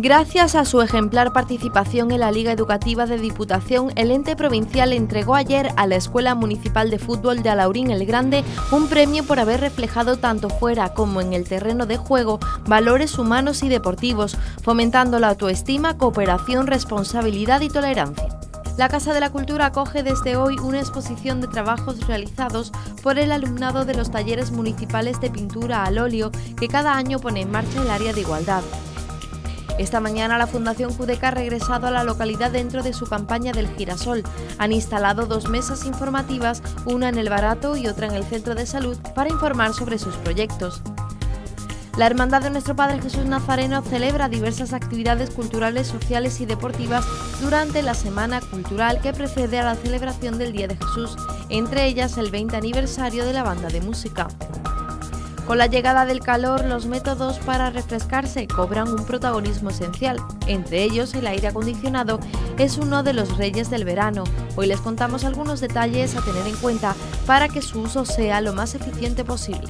Gracias a su ejemplar participación en la Liga Educativa de Diputación, el ente provincial entregó ayer a la Escuela Municipal de Fútbol de Alhaurín el Grande un premio por haber reflejado tanto fuera como en el terreno de juego valores humanos y deportivos, fomentando la autoestima, cooperación, responsabilidad y tolerancia. La Casa de la Cultura acoge desde hoy una exposición de trabajos realizados por el alumnado de los talleres municipales de pintura al óleo que cada año pone en marcha el área de igualdad. Esta mañana la Fundación Judeca ha regresado a la localidad dentro de su campaña del Girasol. Han instalado 2 mesas informativas, una en el Barato y otra en el Centro de Salud, para informar sobre sus proyectos. La Hermandad de Nuestro Padre Jesús Nazareno celebra diversas actividades culturales, sociales y deportivas durante la Semana Cultural que precede a la celebración del Día de Jesús, entre ellas el 20 aniversario de la banda de música. Con la llegada del calor, los métodos para refrescarse cobran un protagonismo esencial. Entre ellos, el aire acondicionado es uno de los reyes del verano. Hoy les contamos algunos detalles a tener en cuenta para que su uso sea lo más eficiente posible.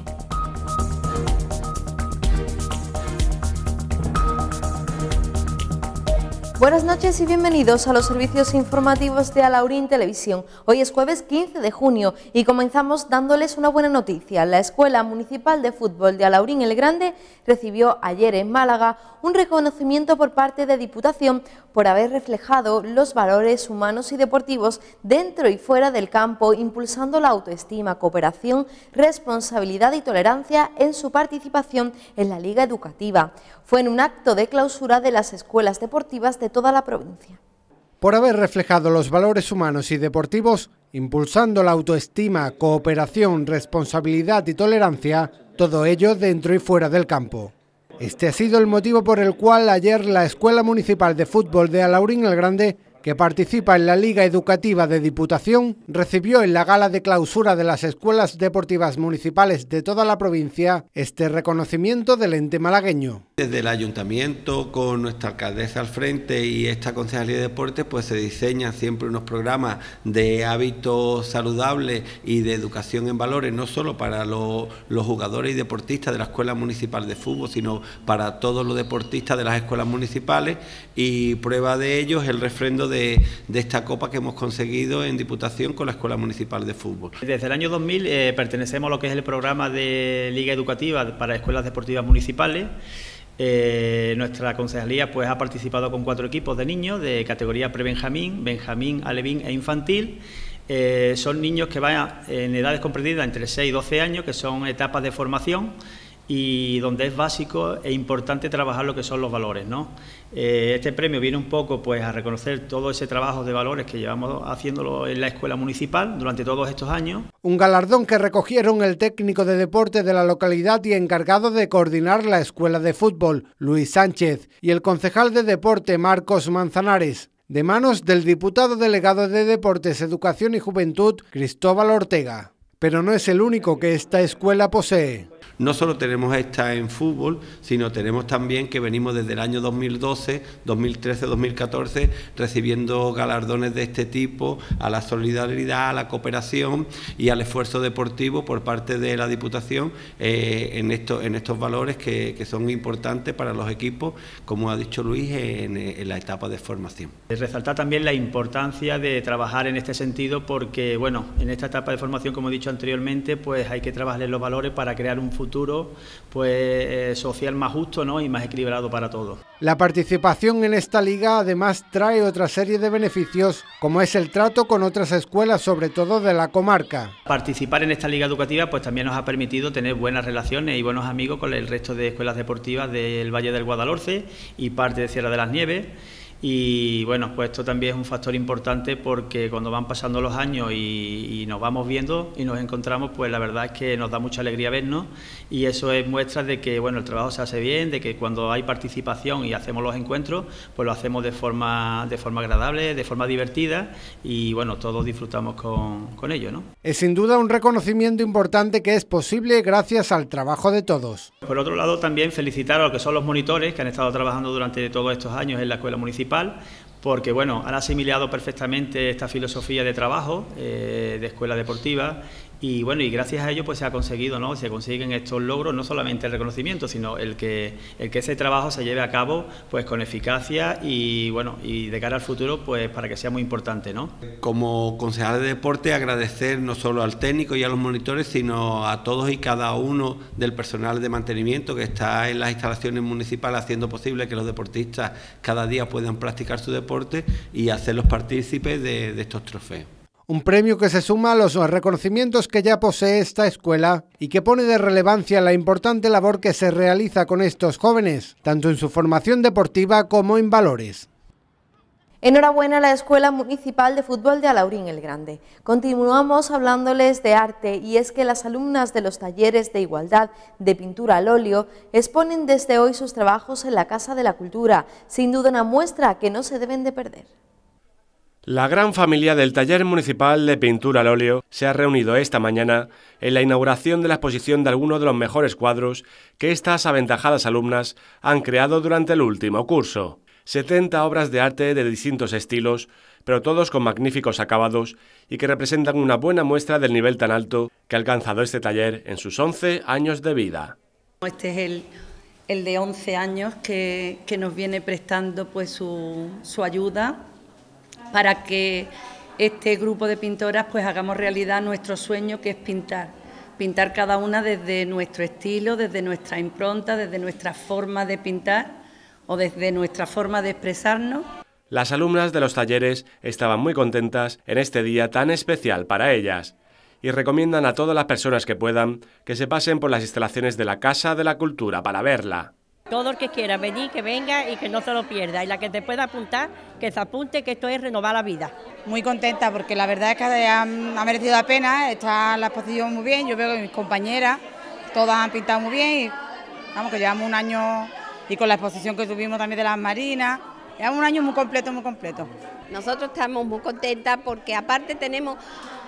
Buenas noches y bienvenidos a los servicios informativos de Alhaurín Televisión. Hoy es jueves 15 de junio y comenzamos dándoles una buena noticia. La Escuela Municipal de Fútbol de Alhaurín el Grande recibió ayer en Málaga un reconocimiento por parte de Diputación por haber reflejado los valores humanos y deportivos dentro y fuera del campo, impulsando la autoestima, cooperación, responsabilidad y tolerancia en su participación en la Liga Educativa. Fue en un acto de clausura de las escuelas deportivas de toda la provincia. Por haber reflejado los valores humanos y deportivos, impulsando la autoestima, cooperación, responsabilidad y tolerancia, todo ello dentro y fuera del campo. Este ha sido el motivo por el cual ayer la Escuela Municipal de Fútbol de Alhaurín el Grande, que participa en la Liga Educativa de Diputación, recibió en la gala de clausura de las escuelas deportivas municipales de toda la provincia este reconocimiento del ente malagueño. Desde el ayuntamiento, con nuestra alcaldesa al frente y esta concejalía de deportes, pues se diseñan siempre unos programas de hábitos saludables y de educación en valores, no solo para los jugadores y deportistas de la Escuela Municipal de Fútbol, sino para todos los deportistas de las escuelas municipales, y prueba de ello es el refrendo de esta copa que hemos conseguido en Diputación con la Escuela Municipal de Fútbol. Desde el año 2000 pertenecemos a lo que es el programa de Liga Educativa para Escuelas Deportivas Municipales. Nuestra concejalía pues ha participado con 4 equipos de niños de categoría pre-benjamín, benjamín, alevín e infantil. Son niños que van en edades comprendidas entre 6 y 12 años, que son etapas de formación y donde es básico e importante trabajar lo que son los valores, ¿no? Este premio viene un poco pues a reconocer todo ese trabajo de valores que llevamos haciéndolo en la escuela municipal durante todos estos años. Un galardón que recogieron el técnico de deporte de la localidad y encargado de coordinar la escuela de fútbol, Luis Sánchez, y el concejal de deporte, Marcos Manzanares, de manos del diputado delegado de Deportes, Educación y Juventud, Cristóbal Ortega. Pero no es el único que esta escuela posee. No solo tenemos esta en fútbol, sino tenemos también que venimos desde el año 2012, 2013, 2014 recibiendo galardones de este tipo a la solidaridad, a la cooperación y al esfuerzo deportivo por parte de la Diputación en estos valores que son importantes para los equipos, como ha dicho Luis, en la etapa de formación. Resaltar también la importancia de trabajar en este sentido porque, bueno, en esta etapa de formación, como he dicho anteriormente, pues hay que trabajar en los valores para crear un futuro pues social más justo, ¿no? Y más equilibrado para todos. La participación en esta liga además trae otra serie de beneficios, como es el trato con otras escuelas, sobre todo de la comarca. Participar en esta liga educativa pues también nos ha permitido tener buenas relaciones y buenos amigos con el resto de escuelas deportivas del Valle del Guadalhorce y parte de Sierra de las Nieves. Y bueno, pues esto también es un factor importante porque cuando van pasando los años y nos vamos viendo y nos encontramos, pues la verdad es que nos da mucha alegría vernos y eso es muestra de que bueno, el trabajo se hace bien, de que cuando hay participación y hacemos los encuentros, pues lo hacemos de forma agradable, de forma divertida y bueno, todos disfrutamos con ello, ¿no? Es sin duda un reconocimiento importante que es posible gracias al trabajo de todos. Por otro lado, también felicitar a lo que son los monitores que han estado trabajando durante todos estos años en la escuela municipal, porque bueno, han asimilado perfectamente esta filosofía de trabajo de escuela deportiva Y bueno, y gracias a ello pues se ha conseguido, ¿no? Se consiguen estos logros, no solamente el reconocimiento, sino el que ese trabajo se lleve a cabo pues con eficacia y bueno, y de cara al futuro pues para que sea muy importante, ¿no? Como concejal de deporte, agradecer no solo al técnico y a los monitores, sino a todos y cada uno del personal de mantenimiento que está en las instalaciones municipales haciendo posible que los deportistas cada día puedan practicar su deporte y hacerlos partícipes de estos trofeos. Un premio que se suma a los reconocimientos que ya posee esta escuela y que pone de relevancia la importante labor que se realiza con estos jóvenes, tanto en su formación deportiva como en valores. Enhorabuena a la Escuela Municipal de Fútbol de Alaurín el Grande. Continuamos hablándoles de arte y es que las alumnas de los talleres de igualdad de pintura al óleo exponen desde hoy sus trabajos en la Casa de la Cultura, sin duda una muestra que no se deben de perder. La gran familia del Taller Municipal de Pintura al Óleo se ha reunido esta mañana en la inauguración de la exposición de algunos de los mejores cuadros que estas aventajadas alumnas han creado durante el último curso. 70 obras de arte de distintos estilos, pero todos con magníficos acabados y que representan una buena muestra del nivel tan alto que ha alcanzado este taller en sus 11 años de vida. Este es el de 11 años que nos viene prestando pues su ayuda para que este grupo de pintoras pues hagamos realidad nuestro sueño, que es pintar cada una desde nuestro estilo, desde nuestra impronta, desde nuestra forma de pintar o desde nuestra forma de expresarnos. Las alumnas de los talleres estaban muy contentas en este día tan especial para ellas y recomiendan a todas las personas que puedan que se pasen por las instalaciones de la Casa de la Cultura para verla. Todo el que quiera venir, que venga y que no se lo pierda. Y la que te pueda apuntar, que se apunte, que esto es renovar la vida. Muy contenta porque la verdad es que ha merecido la pena, está la exposición muy bien, yo veo que mis compañeras todas han pintado muy bien y vamos, que llevamos un año y con la exposición que tuvimos también de las marinas, llevamos un año muy completo, muy completo. Nosotros estamos muy contentas porque aparte tenemos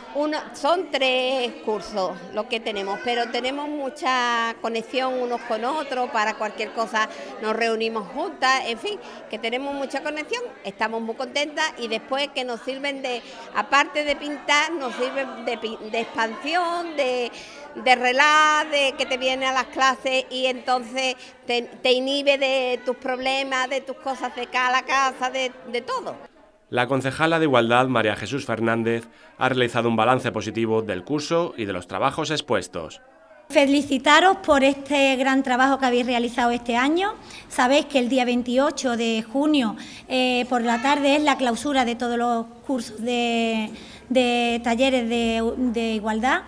son 3 cursos lo que tenemos, pero tenemos mucha conexión unos con otros, para cualquier cosa nos reunimos juntas, en fin, que tenemos mucha conexión, estamos muy contentas y después que nos sirven aparte de pintar, nos sirven de expansión, de relax, de que te viene a las clases y entonces te inhibe de tus problemas, de tus cosas de cada casa, de todo. La concejala de Igualdad, María Jesús Fernández, ha realizado un balance positivo del curso y de los trabajos expuestos. Felicitaros por este gran trabajo que habéis realizado este año. Sabéis que el día 28 de junio por la tarde es la clausura de todos los cursos de talleres de igualdad.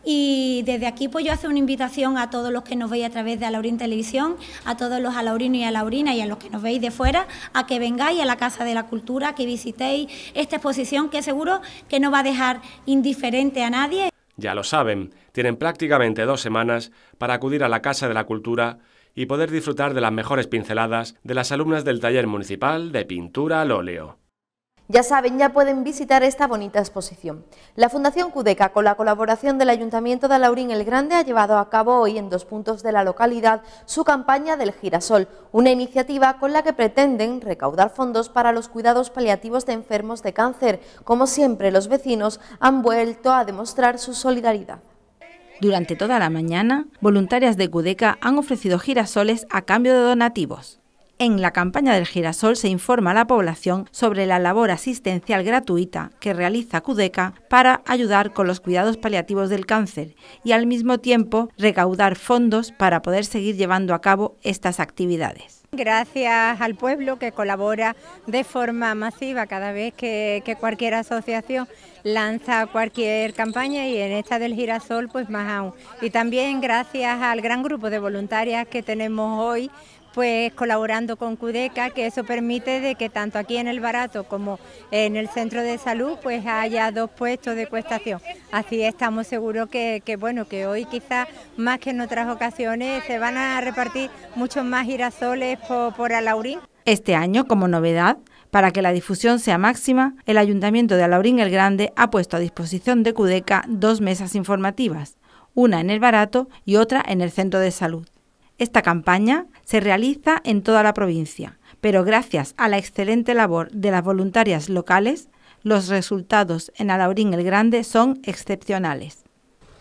Y desde aquí pues yo hago una invitación a todos los que nos veis a través de Alaurín Televisión, a todos los alaurinos y alaurinas y a los que nos veis de fuera, a que vengáis a la Casa de la Cultura, que visitéis esta exposición que seguro que no va a dejar indiferente a nadie. Ya lo saben, tienen prácticamente 2 semanas para acudir a la Casa de la Cultura y poder disfrutar de las mejores pinceladas de las alumnas del Taller Municipal de Pintura al Óleo. Ya saben, ya pueden visitar esta bonita exposición. La Fundación Cudeca, con la colaboración del Ayuntamiento de Alaurín el Grande, ha llevado a cabo hoy en 2 puntos de la localidad su campaña del Girasol, una iniciativa con la que pretenden recaudar fondos para los cuidados paliativos de enfermos de cáncer. Como siempre, los vecinos han vuelto a demostrar su solidaridad. Durante toda la mañana, voluntarias de Cudeca han ofrecido girasoles a cambio de donativos. En la campaña del girasol se informa a la población sobre la labor asistencial gratuita que realiza Cudeca para ayudar con los cuidados paliativos del cáncer y al mismo tiempo recaudar fondos para poder seguir llevando a cabo estas actividades. Gracias al pueblo que colabora de forma masiva cada vez que cualquier asociación lanza cualquier campaña y en esta del girasol pues más aún. Y también gracias al gran grupo de voluntarias que tenemos hoy pues colaborando con Cudeca, que eso permite de que tanto aquí en el Barato como en el centro de salud pues haya 2 puestos de ecuestación. Así estamos seguros que hoy quizás más que en otras ocasiones se van a repartir muchos más girasoles por Alaurín. Este año, como novedad, para que la difusión sea máxima, el Ayuntamiento de Alaurín el Grande ha puesto a disposición de Cudeca 2 mesas informativas, una en el Barato y otra en el centro de salud. Esta campaña se realiza en toda la provincia, pero gracias a la excelente labor de las voluntarias locales, los resultados en Alaurín el Grande son excepcionales.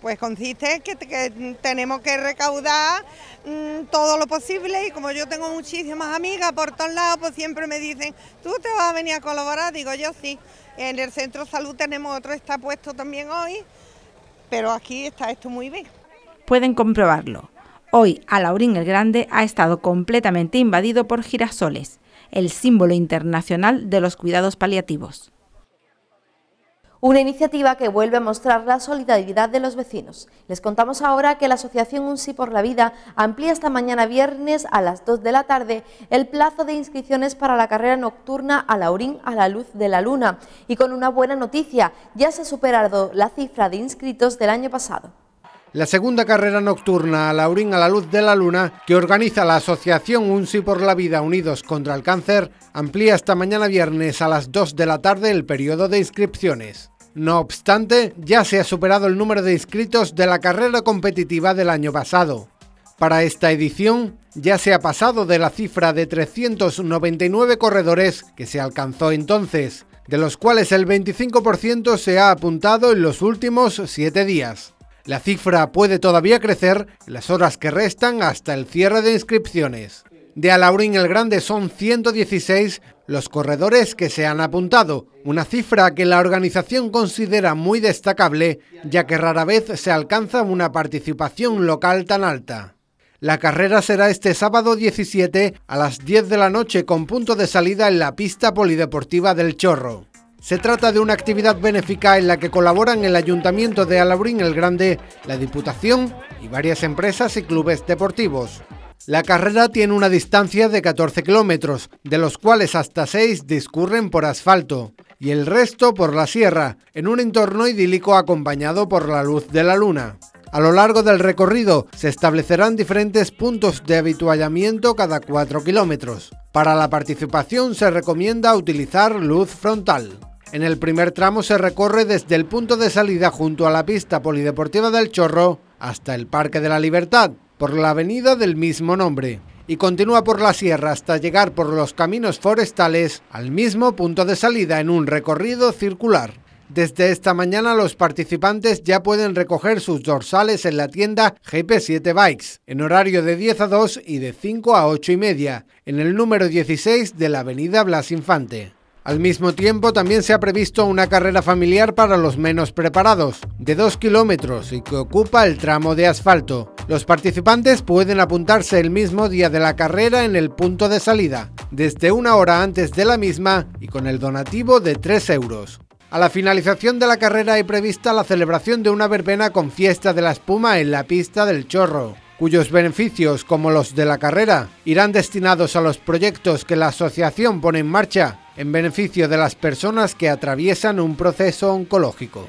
Pues consiste en que tenemos que recaudar todo lo posible, y como yo tengo muchísimas amigas por todos lados, pues siempre me dicen, ¿tú te vas a venir a colaborar? Digo, yo sí. En el Centro Salud tenemos otro, está puesto también hoy, pero aquí está esto muy bien. Pueden comprobarlo. Hoy Alhaurín el Grande ha estado completamente invadido por girasoles, el símbolo internacional de los cuidados paliativos. Una iniciativa que vuelve a mostrar la solidaridad de los vecinos. Les contamos ahora que la asociación Un Sí por la Vida amplía esta mañana viernes a las 2 de la tarde el plazo de inscripciones para la carrera nocturna Alhaurín a la luz de la luna. Y con una buena noticia, ya se ha superado la cifra de inscritos del año pasado. La segunda carrera nocturna Alhaurín a la luz de la luna, que organiza la asociación Un Sí por la Vida Unidos contra el Cáncer, amplía esta mañana viernes a las 2 de la tarde el periodo de inscripciones. No obstante, ya se ha superado el número de inscritos de la carrera competitiva del año pasado. Para esta edición, ya se ha pasado de la cifra de 399 corredores que se alcanzó entonces, de los cuales el 25% se ha apuntado en los últimos 7 días. La cifra puede todavía crecer en las horas que restan hasta el cierre de inscripciones. De Alhaurín el Grande son 116 los corredores que se han apuntado, una cifra que la organización considera muy destacable, ya que rara vez se alcanza una participación local tan alta. La carrera será este sábado 17 a las 10 de la noche con punto de salida en la pista polideportiva del Chorro. Se trata de una actividad benéfica en la que colaboran el Ayuntamiento de Alhaurín el Grande, la Diputación y varias empresas y clubes deportivos. La carrera tiene una distancia de 14 kilómetros, de los cuales hasta 6 discurren por asfalto y el resto por la sierra, en un entorno idílico acompañado por la luz de la luna. A lo largo del recorrido se establecerán diferentes puntos de avituallamiento cada 4 kilómetros. Para la participación se recomienda utilizar luz frontal. En el primer tramo se recorre desde el punto de salida junto a la pista polideportiva del Chorro hasta el Parque de la Libertad, por la avenida del mismo nombre, y continúa por la sierra hasta llegar por los caminos forestales al mismo punto de salida en un recorrido circular. Desde esta mañana los participantes ya pueden recoger sus dorsales en la tienda GP7 Bikes, en horario de 10 a 2 y de 5 a 8 y media, en el número 16 de la avenida Blas Infante. Al mismo tiempo también se ha previsto una carrera familiar para los menos preparados, de 2 kilómetros y que ocupa el tramo de asfalto. Los participantes pueden apuntarse el mismo día de la carrera en el punto de salida, desde una hora antes de la misma y con el donativo de 3 euros. A la finalización de la carrera hay prevista la celebración de una verbena con fiesta de la espuma en la pista del Chorro, cuyos beneficios, como los de la carrera, irán destinados a los proyectos que la asociación pone en marcha en beneficio de las personas que atraviesan un proceso oncológico.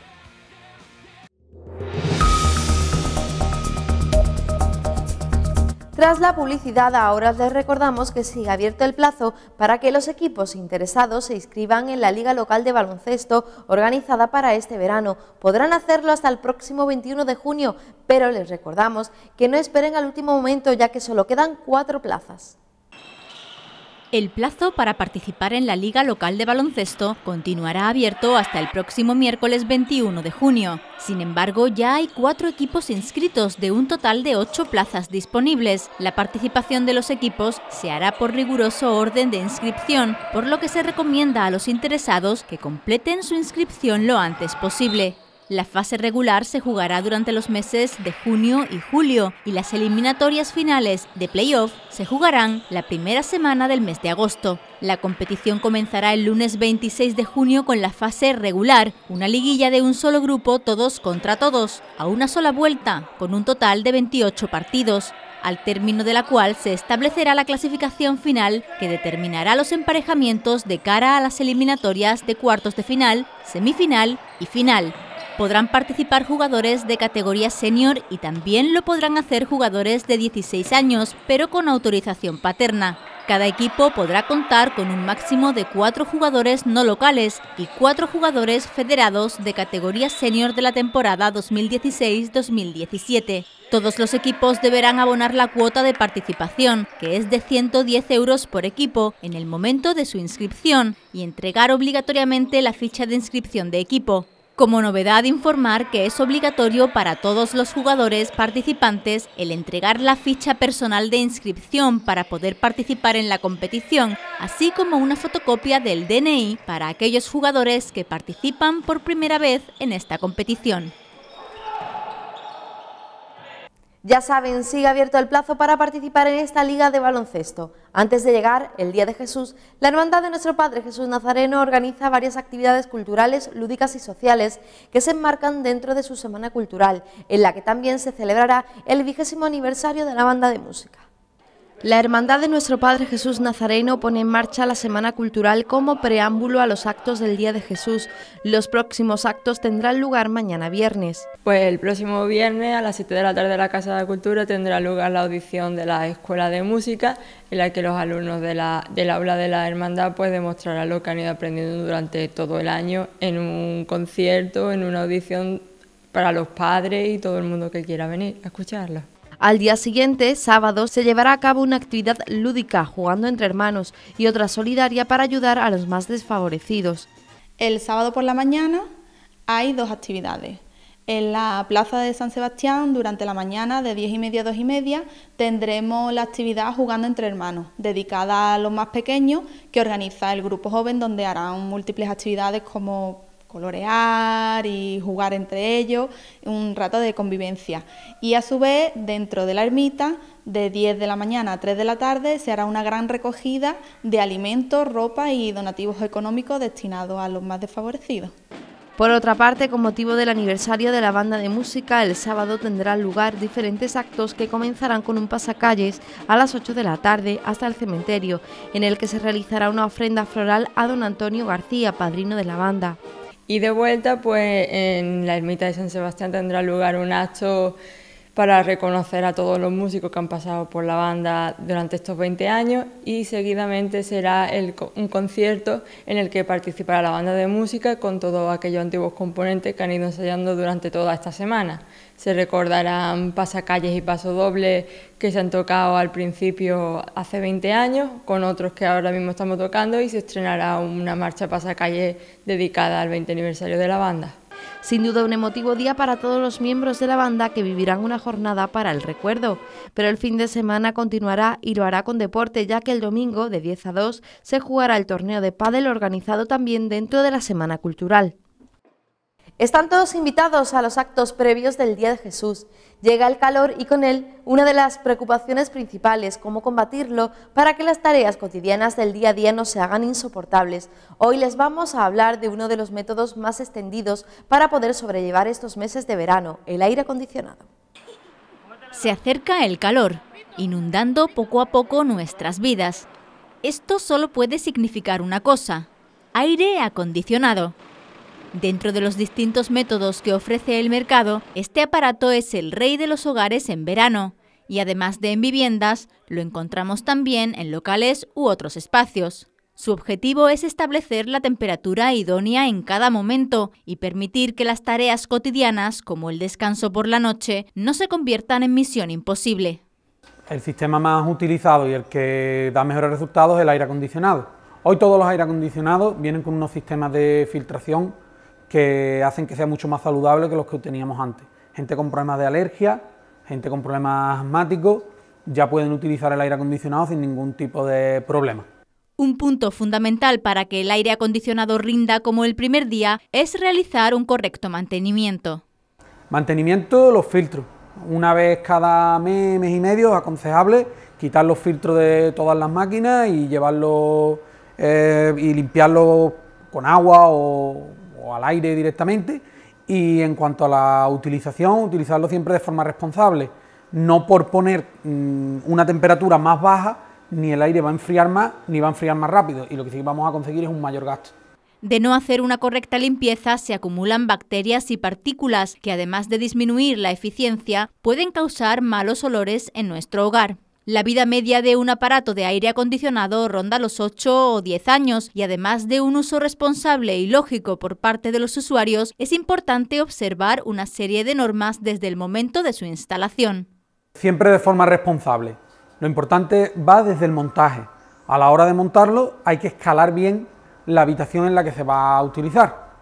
Tras la publicidad, ahora les recordamos que sigue abierto el plazo para que los equipos interesados se inscriban en la Liga Local de Baloncesto organizada para este verano. Podrán hacerlo hasta el próximo 21 de junio, pero les recordamos que no esperen al último momento, ya que solo quedan 4 plazas. El plazo para participar en la Liga Local de Baloncesto continuará abierto hasta el próximo miércoles 21 de junio. Sin embargo, ya hay 4 equipos inscritos de un total de 8 plazas disponibles. La participación de los equipos se hará por riguroso orden de inscripción, por lo que se recomienda a los interesados que completen su inscripción lo antes posible. La fase regular se jugará durante los meses de junio y julio y las eliminatorias finales de playoff se jugarán la primera semana del mes de agosto. La competición comenzará el lunes 26 de junio con la fase regular, una liguilla de un solo grupo todos contra todos, a una sola vuelta, con un total de 28 partidos, al término de la cual se establecerá la clasificación final que determinará los emparejamientos de cara a las eliminatorias de cuartos de final, semifinal y final. Podrán participar jugadores de categoría senior y también lo podrán hacer jugadores de 16 años, pero con autorización paterna. Cada equipo podrá contar con un máximo de 4 jugadores no locales y 4 jugadores federados de categoría senior de la temporada 2016-2017. Todos los equipos deberán abonar la cuota de participación, que es de 110 euros por equipo, en el momento de su inscripción, y entregar obligatoriamente la ficha de inscripción de equipo. Como novedad, informar que es obligatorio para todos los jugadores participantes el entregar la ficha personal de inscripción para poder participar en la competición, así como una fotocopia del DNI para aquellos jugadores que participan por primera vez en esta competición. Ya saben, sigue abierto el plazo para participar en esta liga de baloncesto. Antes de llegar el Día de Jesús, la Hermandad de Nuestro Padre Jesús Nazareno organiza varias actividades culturales, lúdicas y sociales que se enmarcan dentro de su Semana Cultural, en la que también se celebrará el 20º aniversario de la banda de música. La Hermandad de Nuestro Padre Jesús Nazareno pone en marcha la Semana Cultural como preámbulo a los actos del Día de Jesús. Los próximos actos tendrán lugar mañana viernes. Pues el próximo viernes a las 7 de la tarde en la Casa de la Cultura tendrá lugar la audición de la Escuela de Música, en la que los alumnos del aula de la Hermandad pues demostrarán lo que han ido aprendiendo durante todo el año en un concierto, en una audición para los padres y todo el mundo que quiera venir a escucharlo. Al día siguiente, sábado, se llevará a cabo una actividad lúdica, jugando entre hermanos, y otra solidaria para ayudar a los más desfavorecidos. El sábado por la mañana hay dos actividades. En la plaza de San Sebastián, durante la mañana, de 10:30 a 2:30, tendremos la actividad Jugando entre Hermanos, dedicada a los más pequeños, que organiza el Grupo Joven, donde harán múltiples actividades como colorear y jugar entre ellos, un rato de convivencia. Y a su vez, dentro de la ermita, de 10 de la mañana a 3 de la tarde, se hará una gran recogida de alimentos, ropa y donativos económicos destinados a los más desfavorecidos. Por otra parte, con motivo del aniversario de la banda de música, el sábado tendrán lugar diferentes actos que comenzarán con un pasacalles a las 8 de la tarde hasta el cementerio, en el que se realizará una ofrenda floral a don Antonio García, padrino de la banda. Y de vuelta, pues en la ermita de San Sebastián tendrá lugar un acto para reconocer a todos los músicos que han pasado por la banda durante estos 20 años y seguidamente será un concierto en el que participará la banda de música con todos aquellos antiguos componentes que han ido ensayando durante toda esta semana. Se recordarán pasacalles y pasodobles que se han tocado al principio hace 20 años, con otros que ahora mismo estamos tocando, y se estrenará una marcha pasacalles dedicada al 20 aniversario de la banda. Sin duda un emotivo día para todos los miembros de la banda que vivirán una jornada para el recuerdo, pero el fin de semana continuará y lo hará con deporte, ya que el domingo de 10 a 2 se jugará el torneo de pádel organizado también dentro de la Semana Cultural. Están todos invitados a los actos previos del Día de Jesús. Llega el calor y con él una de las preocupaciones principales, cómo combatirlo para que las tareas cotidianas del día a día no se hagan insoportables. Hoy les vamos a hablar de uno de los métodos más extendidos para poder sobrellevar estos meses de verano, el aire acondicionado. Se acerca el calor, inundando poco a poco nuestras vidas. Esto solo puede significar una cosa: aire acondicionado. Dentro de los distintos métodos que ofrece el mercado, este aparato es el rey de los hogares en verano, y además de en viviendas, lo encontramos también en locales u otros espacios. Su objetivo es establecer la temperatura idónea en cada momento y permitir que las tareas cotidianas, como el descanso por la noche, no se conviertan en misión imposible. El sistema más utilizado y el que da mejores resultados es el aire acondicionado. Hoy todos los aire acondicionados vienen con unos sistemas de filtración que hacen que sea mucho más saludable que los que teníamos antes. Gente con problemas de alergia, gente con problemas asmáticos, ya pueden utilizar el aire acondicionado sin ningún tipo de problema. Un punto fundamental para que el aire acondicionado rinda como el primer día es realizar un correcto mantenimiento. Mantenimiento, los filtros. Una vez cada mes, mes y medio es aconsejable quitar los filtros de todas las máquinas y llevarlos y limpiarlos con agua o al aire directamente. Y en cuanto a la utilización, utilizarlo siempre de forma responsable, no por poner una temperatura más baja, ni el aire va a enfriar más ni va a enfriar más rápido, y lo que sí vamos a conseguir es un mayor gasto. De no hacer una correcta limpieza se acumulan bacterias y partículas que, además de disminuir la eficiencia, pueden causar malos olores en nuestro hogar. La vida media de un aparato de aire acondicionado ronda los 8 o 10 años y además de un uso responsable y lógico por parte de los usuarios, es importante observar una serie de normas desde el momento de su instalación. Siempre de forma responsable. Lo importante va desde el montaje. A la hora de montarlo hay que escalar bien la habitación en la que se va a utilizar.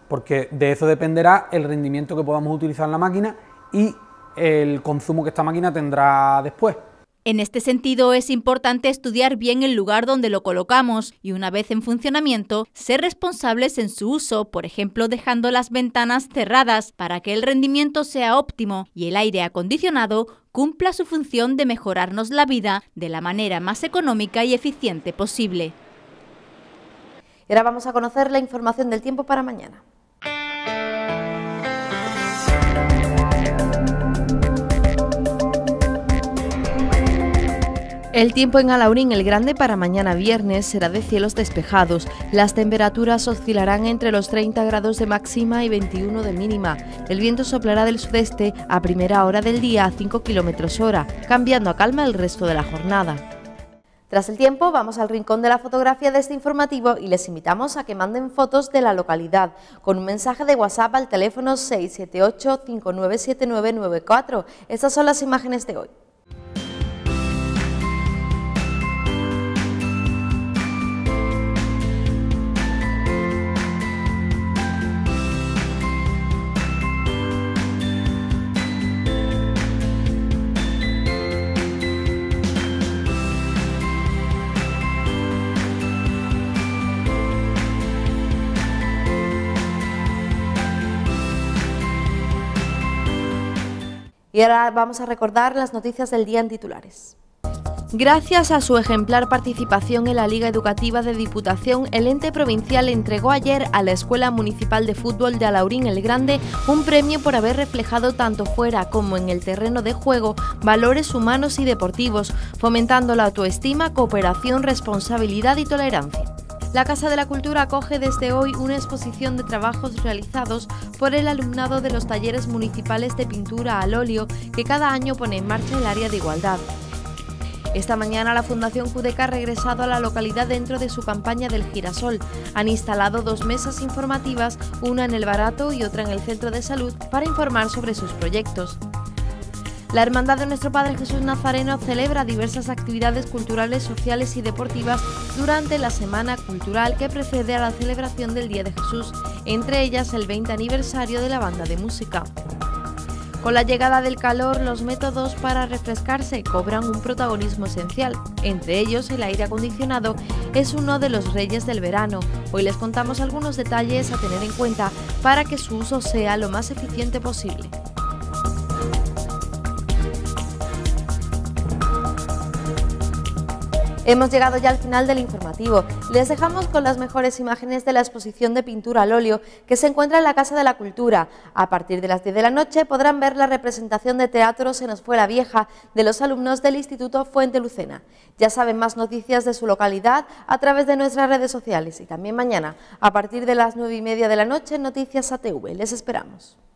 porque de eso dependerá el rendimiento que podamos utilizar en la máquina y el consumo que esta máquina tendrá después. En este sentido, es importante estudiar bien el lugar donde lo colocamos y, una vez en funcionamiento, ser responsables en su uso, por ejemplo, dejando las ventanas cerradas para que el rendimiento sea óptimo y el aire acondicionado cumpla su función de mejorarnos la vida de la manera más económica y eficiente posible. Y ahora vamos a conocer la información del tiempo para mañana. El tiempo en Alhaurín el Grande para mañana viernes será de cielos despejados. Las temperaturas oscilarán entre los 30 grados de máxima y 21 de mínima. El viento soplará del sudeste a primera hora del día a 5 km/h, cambiando a calma el resto de la jornada. Tras el tiempo, vamos al rincón de la fotografía de este informativo y les invitamos a que manden fotos de la localidad con un mensaje de WhatsApp al teléfono 678 597994. Estas son las imágenes de hoy. Y ahora vamos a recordar las noticias del día en titulares. Gracias a su ejemplar participación en la Liga Educativa de Diputación, el ente provincial entregó ayer a la Escuela Municipal de Fútbol de Alhaurín el Grande un premio por haber reflejado tanto fuera como en el terreno de juego valores humanos y deportivos, fomentando la autoestima, cooperación, responsabilidad y tolerancia. La Casa de la Cultura acoge desde hoy una exposición de trabajos realizados por el alumnado de los talleres municipales de pintura al óleo que cada año pone en marcha el área de igualdad. Esta mañana la Fundación Cudeca ha regresado a la localidad dentro de su campaña del girasol. Han instalado 2 mesas informativas, una en el Barato y otra en el Centro de Salud, para informar sobre sus proyectos. La Hermandad de Nuestro Padre Jesús Nazareno celebra diversas actividades culturales, sociales y deportivas durante la Semana Cultural que precede a la celebración del Día de Jesús, entre ellas el 20 aniversario de la banda de música. Con la llegada del calor, los métodos para refrescarse cobran un protagonismo esencial. Entre ellos, el aire acondicionado es uno de los reyes del verano. Hoy les contamos algunos detalles a tener en cuenta para que su uso sea lo más eficiente posible. Hemos llegado ya al final del informativo. Les dejamos con las mejores imágenes de la exposición de pintura al óleo que se encuentra en la Casa de la Cultura. A partir de las 10 de la noche podrán ver la representación de teatro Se nos fue la vieja de los alumnos del Instituto Fuente Lucena. Ya saben más noticias de su localidad a través de nuestras redes sociales y también mañana a partir de las 9:30 de la noche en Noticias ATV. Les esperamos.